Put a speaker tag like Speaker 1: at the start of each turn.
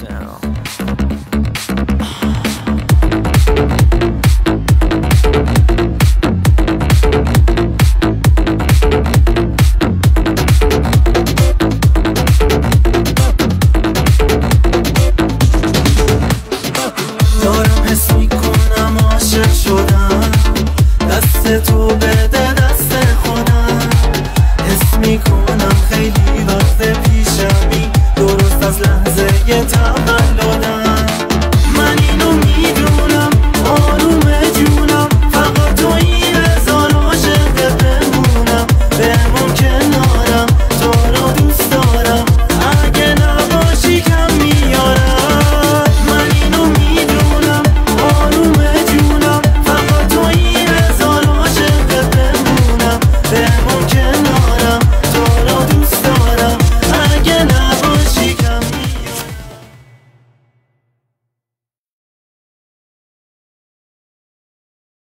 Speaker 1: دارم حس میکنم عاشق شدم، دست تو بده دست خودم. حس میکنم خیلی وقت پیشمی، درست از لحظه یه